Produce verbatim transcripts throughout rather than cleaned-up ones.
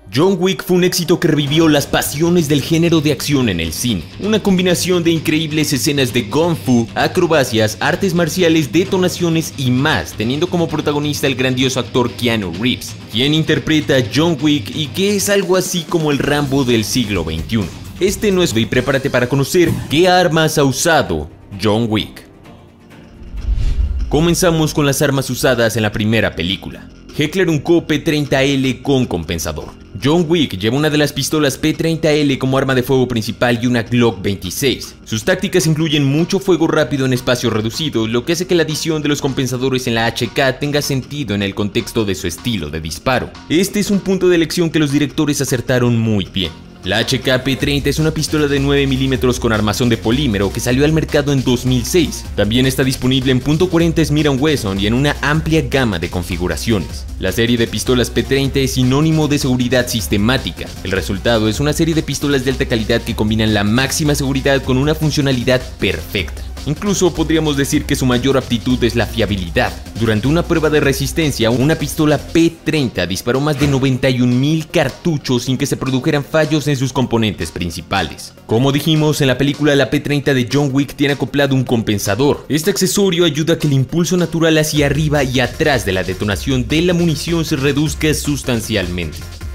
John Wick fue un éxito que revivió las pasiones del género de acción en el cine. Una combinación de increíbles escenas de kung fu, acrobacias, artes marciales, detonaciones y más, teniendo como protagonista el grandioso actor Keanu Reeves, quien interpreta a John Wick y que es algo así como el Rambo del siglo veintiuno. Este no es y prepárate para conocer qué armas ha usado John Wick. Comenzamos con las armas usadas en la primera película. Heckler & Co P treinta L con compensador. John Wick lleva una de las pistolas P treinta L como arma de fuego principal y una Glock veintiséis. Sus tácticas incluyen mucho fuego rápido en espacios reducidos, lo que hace que la adición de los compensadores en la H K tenga sentido en el contexto de su estilo de disparo. Este es un punto de elección que los directores acertaron muy bien. La H K P treinta es una pistola de nueve milímetros con armazón de polímero que salió al mercado en dos mil seis. También está disponible en punto cuarenta Smith and Wesson y en una amplia gama de configuraciones. La serie de pistolas P treinta es sinónimo de seguridad sistemática. El resultado es una serie de pistolas de alta calidad que combinan la máxima seguridad con una funcionalidad perfecta. Incluso podríamos decir que su mayor aptitud es la fiabilidad. Durante una prueba de resistencia, una pistola P treinta disparó más de noventa y un mil cartuchos sin que se produjeran fallos en sus componentes principales. Como dijimos, en la película la P treinta de John Wick tiene acoplado un compensador. Este accesorio ayuda a que el impulso natural hacia arriba y atrás de la detonación de la munición se reduzca sustancialmente.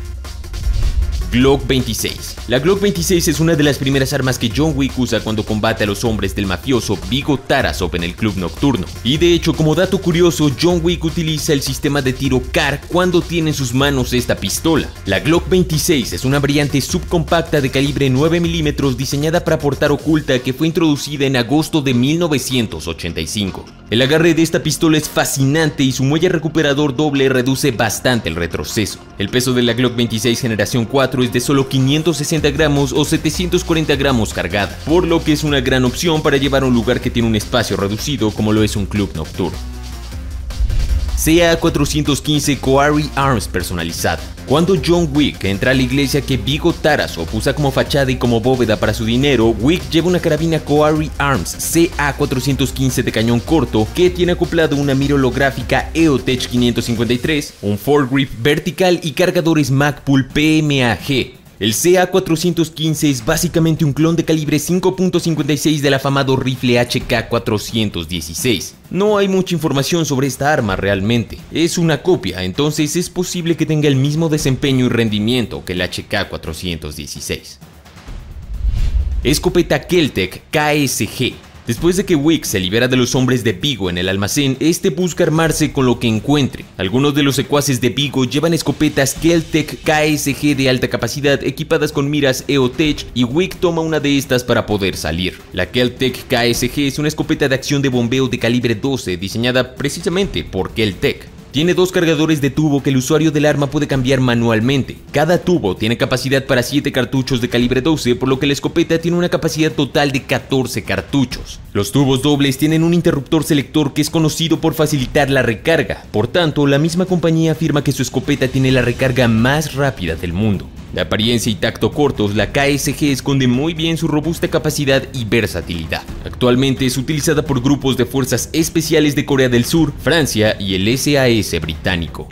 Glock veintiséis. La Glock veintiséis es una de las primeras armas que John Wick usa cuando combate a los hombres del mafioso Viggo Tarasov en el club nocturno. Y de hecho, como dato curioso, John Wick utiliza el sistema de tiro C A R cuando tiene en sus manos esta pistola. La Glock veintiséis es una variante subcompacta de calibre nueve milímetros diseñada para portar oculta que fue introducida en agosto de mil novecientos ochenta y cinco. El agarre de esta pistola es fascinante y su muelle recuperador doble reduce bastante el retroceso. El peso de la Glock veintiséis generación cuatro es de solo quinientos sesenta gramos o setecientos cuarenta gramos cargada, por lo que es una gran opción para llevar a un lugar que tiene un espacio reducido como lo es un club nocturno. C A cuatrocientos quince Coary Arms personalizada. Cuando John Wick entra a la iglesia que Viggo Tarasov usa como fachada y como bóveda para su dinero, Wick lleva una carabina Coary Arms C A cuatrocientos quince de cañón corto que tiene acoplado una mira holográfica E O Tech quinientos cincuenta y tres, un foregrip vertical y cargadores Magpul P M A G. El C A cuatrocientos quince es básicamente un clon de calibre cinco punto cincuenta y seis del afamado rifle H K cuatrocientos dieciséis. No hay mucha información sobre esta arma realmente, es una copia, entonces es posible que tenga el mismo desempeño y rendimiento que el H K cuatrocientos dieciséis. Escopeta Kel-Tec K S G. Después de que Wick se libera de los hombres de Viggo en el almacén, este busca armarse con lo que encuentre. Algunos de los secuaces de Viggo llevan escopetas Kel-Tec K S G de alta capacidad equipadas con miras E O Tech y Wick toma una de estas para poder salir. La Kel-Tec K S G es una escopeta de acción de bombeo de calibre doce diseñada precisamente por Kel-Tec. Tiene dos cargadores de tubo que el usuario del arma puede cambiar manualmente. Cada tubo tiene capacidad para siete cartuchos de calibre doce, por lo que la escopeta tiene una capacidad total de catorce cartuchos. Los tubos dobles tienen un interruptor selector que es conocido por facilitar la recarga. Por tanto, la misma compañía afirma que su escopeta tiene la recarga más rápida del mundo. De apariencia y tacto cortos, la K S G esconde muy bien su robusta capacidad y versatilidad. Actualmente es utilizada por grupos de fuerzas especiales de Corea del Sur, Francia y el S A S británico.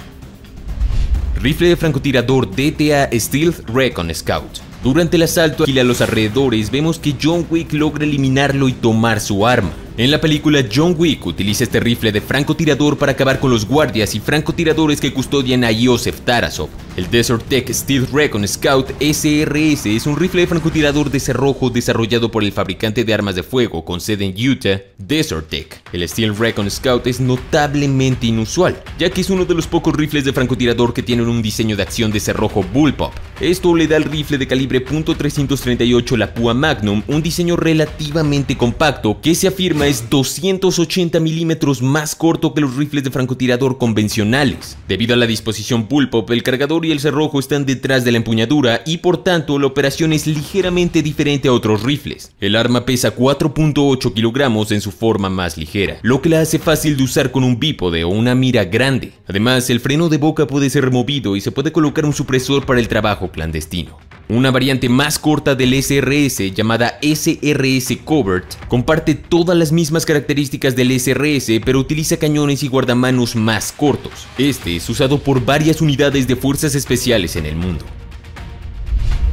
Rifle de francotirador D T A Stealth Recon Scout. Durante el asalto a los alrededores, vemos que John Wick logra eliminarlo y tomar su arma. En la película, John Wick utiliza este rifle de francotirador para acabar con los guardias y francotiradores que custodian a Joseph Tarasov. El Desert Tech Stealth Recon Scout S R S es un rifle de francotirador de cerrojo desarrollado por el fabricante de armas de fuego con sede en Utah, Desert Tech. El Stealth Recon Scout es notablemente inusual, ya que es uno de los pocos rifles de francotirador que tienen un diseño de acción de cerrojo bullpup. Esto le da al rifle de calibre punto trescientos treinta y ocho la Pua Magnum un diseño relativamente compacto que se afirma es doscientos ochenta milímetros más corto que los rifles de francotirador convencionales. Debido a la disposición bullpup, el cargador y el cerrojo están detrás de la empuñadura y por tanto la operación es ligeramente diferente a otros rifles. El arma pesa cuatro punto ocho kilogramos en su forma más ligera, lo que la hace fácil de usar con un bípode o una mira grande. Además, el freno de boca puede ser removido y se puede colocar un supresor para el trabajo clandestino. Una variante más corta del S R S, llamada S R S Covert, comparte todas las mismas características del S R S, pero utiliza cañones y guardamanos más cortos. Este es usado por varias unidades de fuerzas especiales en el mundo.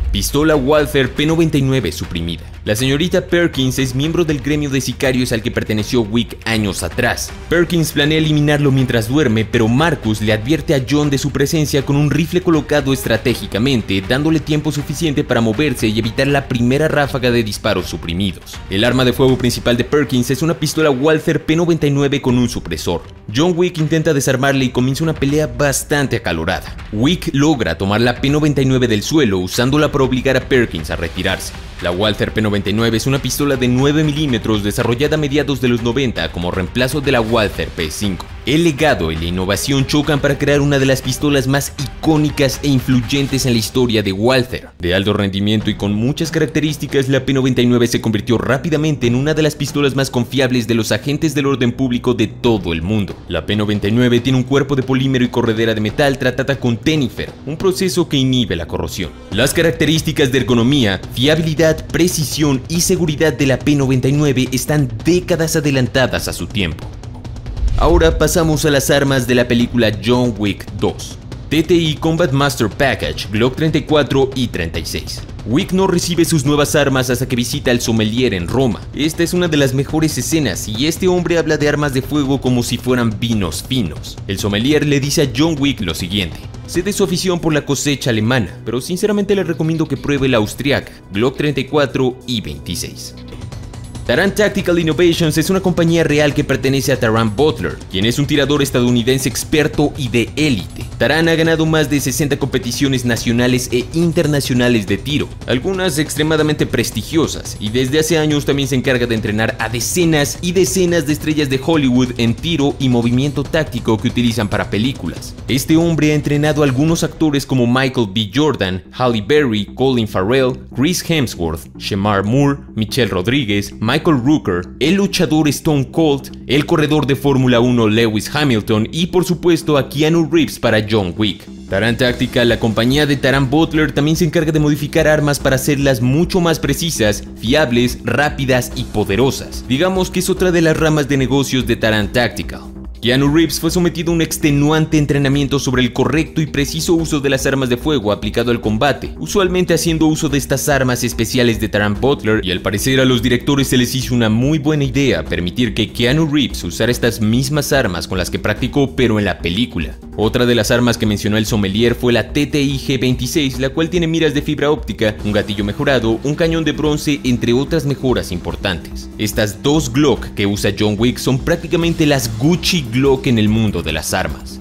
Pistola Walther P noventa y nueve suprimida. La señorita Perkins es miembro del gremio de sicarios al que perteneció Wick años atrás. Perkins planea eliminarlo mientras duerme, pero Marcus le advierte a John de su presencia con un rifle colocado estratégicamente, dándole tiempo suficiente para moverse y evitar la primera ráfaga de disparos suprimidos. El arma de fuego principal de Perkins es una pistola Walther P noventa y nueve con un supresor. John Wick intenta desarmarle y comienza una pelea bastante acalorada. Wick logra tomar la P noventa y nueve del suelo usándola para obligar a Perkins a retirarse. La Walther P noventa y nueve es una pistola de nueve milímetros desarrollada a mediados de los noventa como reemplazo de la Walther P cinco. El legado y la innovación chocan para crear una de las pistolas más icónicas e influyentes en la historia de Walther. De alto rendimiento y con muchas características, la P noventa y nueve se convirtió rápidamente en una de las pistolas más confiables de los agentes del orden público de todo el mundo. La P noventa y nueve tiene un cuerpo de polímero y corredera de metal tratada con Tenifer, un proceso que inhibe la corrosión. Las características de ergonomía, fiabilidad, precisión y seguridad de la P noventa y nueve están décadas adelantadas a su tiempo. Ahora pasamos a las armas de la película John Wick dos. T T I Combat Master Package, Glock treinta y cuatro y treinta y seis. Wick no recibe sus nuevas armas hasta que visita al sommelier en Roma. Esta es una de las mejores escenas y este hombre habla de armas de fuego como si fueran vinos finos. El sommelier le dice a John Wick lo siguiente: sé de su afición por la cosecha alemana, pero sinceramente le recomiendo que pruebe la austriaca, Glock treinta y cuatro y veintiséis. Taran Tactical Innovations es una compañía real que pertenece a Taran Butler, quien es un tirador estadounidense experto y de élite. Taran ha ganado más de sesenta competiciones nacionales e internacionales de tiro, algunas extremadamente prestigiosas, y desde hace años también se encarga de entrenar a decenas y decenas de estrellas de Hollywood en tiro y movimiento táctico que utilizan para películas. Este hombre ha entrenado a algunos actores como Michael B. Jordan, Halle Berry, Colin Farrell, Chris Hemsworth, Shemar Moore, Michelle Rodríguez, Michael Rooker, el luchador Stone Cold, el corredor de Fórmula uno Lewis Hamilton y por supuesto a Keanu Reeves para John Wick. Taran Tactical, la compañía de Taran Butler, también se encarga de modificar armas para hacerlas mucho más precisas, fiables, rápidas y poderosas. Digamos que es otra de las ramas de negocios de Taran Tactical. Keanu Reeves fue sometido a un extenuante entrenamiento sobre el correcto y preciso uso de las armas de fuego aplicado al combate, usualmente haciendo uso de estas armas especiales de Taran Butler, y al parecer a los directores se les hizo una muy buena idea permitir que Keanu Reeves usara estas mismas armas con las que practicó pero en la película. Otra de las armas que mencionó el sommelier fue la T T I G veintiséis, la cual tiene miras de fibra óptica, un gatillo mejorado, un cañón de bronce, entre otras mejoras importantes. Estas dos Glock que usa John Wick son prácticamente las Gucci Glock en el mundo de las armas.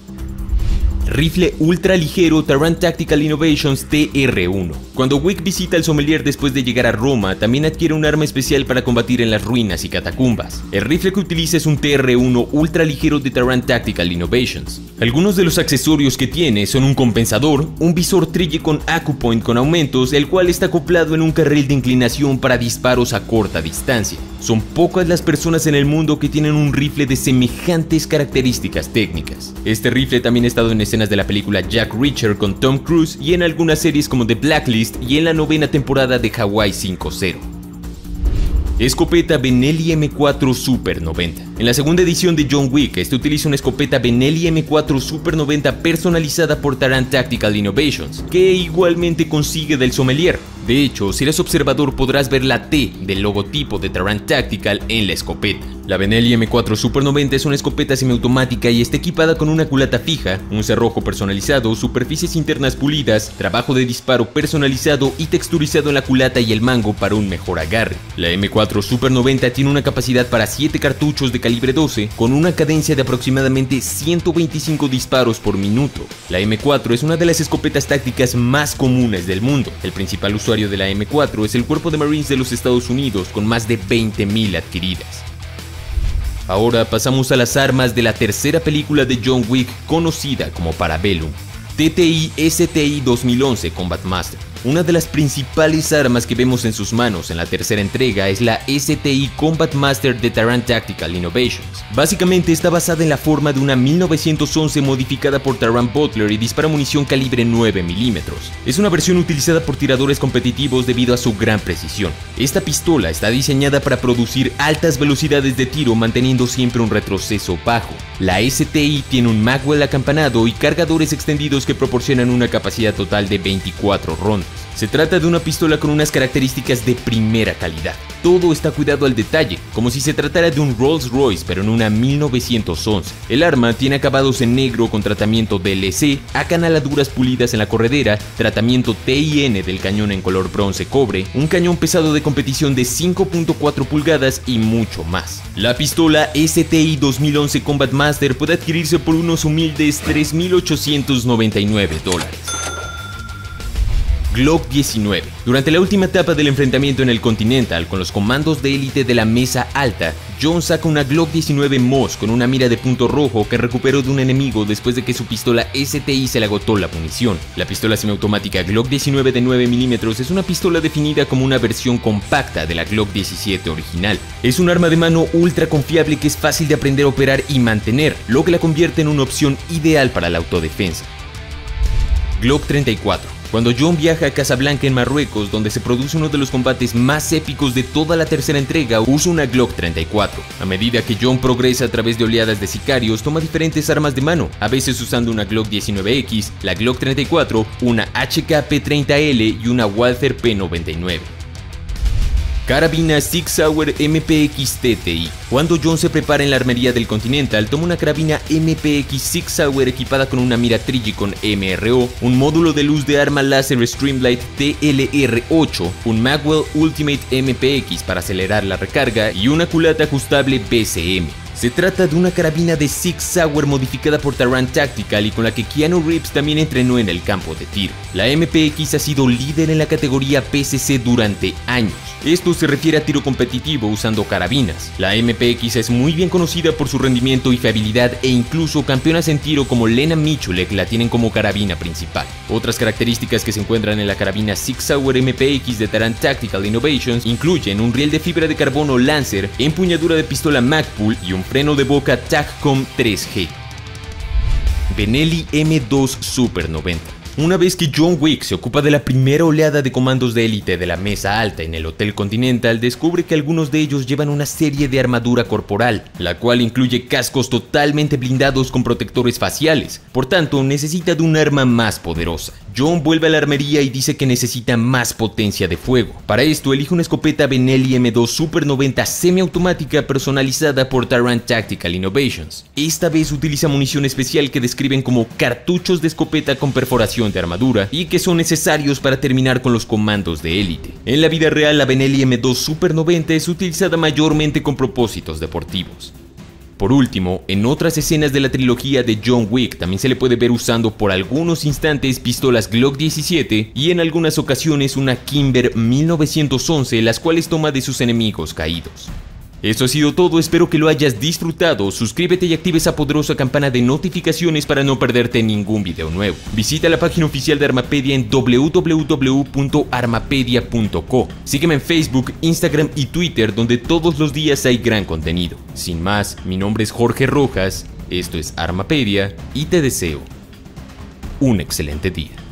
Rifle ultra ligero Taran Tactical Innovations T R uno. Cuando Wick visita al sommelier después de llegar a Roma, también adquiere un arma especial para combatir en las ruinas y catacumbas. El rifle que utiliza es un T R uno ultra ligero de Taran Tactical Innovations. Algunos de los accesorios que tiene son un compensador, un visor trille con AcuPoint con aumentos, el cual está acoplado en un carril de inclinación para disparos a corta distancia. Son pocas las personas en el mundo que tienen un rifle de semejantes características técnicas. Este rifle también ha estado en escenas de la película Jack Reacher con Tom Cruise y en algunas series como The Blacklist y en la novena temporada de Hawaii cinco cero. Escopeta Benelli M cuatro Super noventa. En la segunda edición de John Wick, este utiliza una escopeta Benelli M cuatro Super noventa personalizada por Taran Tactical Innovations, que igualmente consigue del sommelier. De hecho, si eres observador podrás ver la T del logotipo de Taran Tactical en la escopeta. La Benelli M cuatro Super noventa es una escopeta semiautomática y está equipada con una culata fija, un cerrojo personalizado, superficies internas pulidas, trabajo de disparo personalizado y texturizado en la culata y el mango para un mejor agarre. La M cuatro Super noventa tiene una capacidad para siete cartuchos de calibre doce, con una cadencia de aproximadamente ciento veinticinco disparos por minuto. La M cuatro es una de las escopetas tácticas más comunes del mundo. El principal usuario de la M cuatro es el Cuerpo de Marines de los Estados Unidos, con más de veinte mil adquiridas. Ahora pasamos a las armas de la tercera película de John Wick, conocida como Parabellum. T T I S T I dos mil once Combat Master. Una de las principales armas que vemos en sus manos en la tercera entrega es la S T I Combat Master de Taran Tactical Innovations. Básicamente está basada en la forma de una mil novecientos once modificada por Taran Butler y dispara munición calibre nueve milímetros. Es una versión utilizada por tiradores competitivos debido a su gran precisión. Esta pistola está diseñada para producir altas velocidades de tiro manteniendo siempre un retroceso bajo. La S T I tiene un magwell acampanado y cargadores extendidos que proporcionan una capacidad total de veinticuatro rondas. Se trata de una pistola con unas características de primera calidad. Todo está cuidado al detalle, como si se tratara de un Rolls Royce pero en una mil novecientos once. El arma tiene acabados en negro con tratamiento D L C, acanaladuras pulidas en la corredera, tratamiento T I N del cañón en color bronce cobre, un cañón pesado de competición de cinco punto cuatro pulgadas y mucho más. La pistola S T I dos mil once Combat Master puede adquirirse por unos humildes tres mil ochocientos noventa y nueve dólares. Glock diecinueve. Durante la última etapa del enfrentamiento en el Continental con los comandos de élite de la mesa alta, John saca una Glock diecinueve Moss con una mira de punto rojo que recuperó de un enemigo después de que su pistola S T I se le agotó la munición. La pistola semiautomática Glock diecinueve de nueve milímetros es una pistola definida como una versión compacta de la Glock diecisiete original. Es un arma de mano ultra confiable que es fácil de aprender a operar y mantener, lo que la convierte en una opción ideal para la autodefensa. Glock treinta y cuatro. Cuando John viaja a Casablanca en Marruecos, donde se produce uno de los combates más épicos de toda la tercera entrega, usa una Glock treinta y cuatro. A medida que John progresa a través de oleadas de sicarios, toma diferentes armas de mano, a veces usando una Glock diecinueve X, la Glock treinta y cuatro, una H K P treinta L y una Walther P noventa y nueve. Carabina Sig Sauer M P X T T I. Cuando John se prepara en la armería del Continental, toma una carabina M P X Sig Sauer equipada con una mira Trigicon M R O, un módulo de luz de arma láser Streamlight T L R ocho, un Magwell Ultimate M P X para acelerar la recarga y una culata ajustable B C M. Se trata de una carabina de Sig Sauer modificada por Taran Tactical y con la que Keanu Reeves también entrenó en el campo de tiro. La M P X ha sido líder en la categoría P C C durante años. Esto se refiere a tiro competitivo usando carabinas. La M P X es muy bien conocida por su rendimiento y fiabilidad e incluso campeonas en tiro como Lena Michulek la tienen como carabina principal. Otras características que se encuentran en la carabina Sig Sauer M P X de Taran Tactical Innovations incluyen un riel de fibra de carbono Lancer, empuñadura de pistola Magpul y un freno de boca Taccom tres G. Benelli M dos Super noventa. Una vez que John Wick se ocupa de la primera oleada de comandos de élite de la mesa alta en el Hotel Continental, descubre que algunos de ellos llevan una serie de armadura corporal, la cual incluye cascos totalmente blindados con protectores faciales, por tanto necesita de un arma más poderosa. John vuelve a la armería y dice que necesita más potencia de fuego. Para esto elige una escopeta Benelli M dos Super noventa semiautomática personalizada por Taran Tactical Innovations. Esta vez utiliza munición especial que describen como cartuchos de escopeta con perforación de armadura y que son necesarios para terminar con los comandos de élite. En la vida real, la Benelli M dos Super noventa es utilizada mayormente con propósitos deportivos. Por último, en otras escenas de la trilogía de John Wick también se le puede ver usando por algunos instantes pistolas Glock diecisiete y en algunas ocasiones una Kimber mil novecientos once, las cuales toma de sus enemigos caídos. Eso ha sido todo, espero que lo hayas disfrutado. Suscríbete y activa esa poderosa campana de notificaciones para no perderte ningún video nuevo. Visita la página oficial de Armapedia en w w w punto armapedia punto co. Sígueme en Facebook, Instagram y Twitter, donde todos los días hay gran contenido. Sin más, mi nombre es Jorge Rojas, esto es Armapedia y te deseo un excelente día.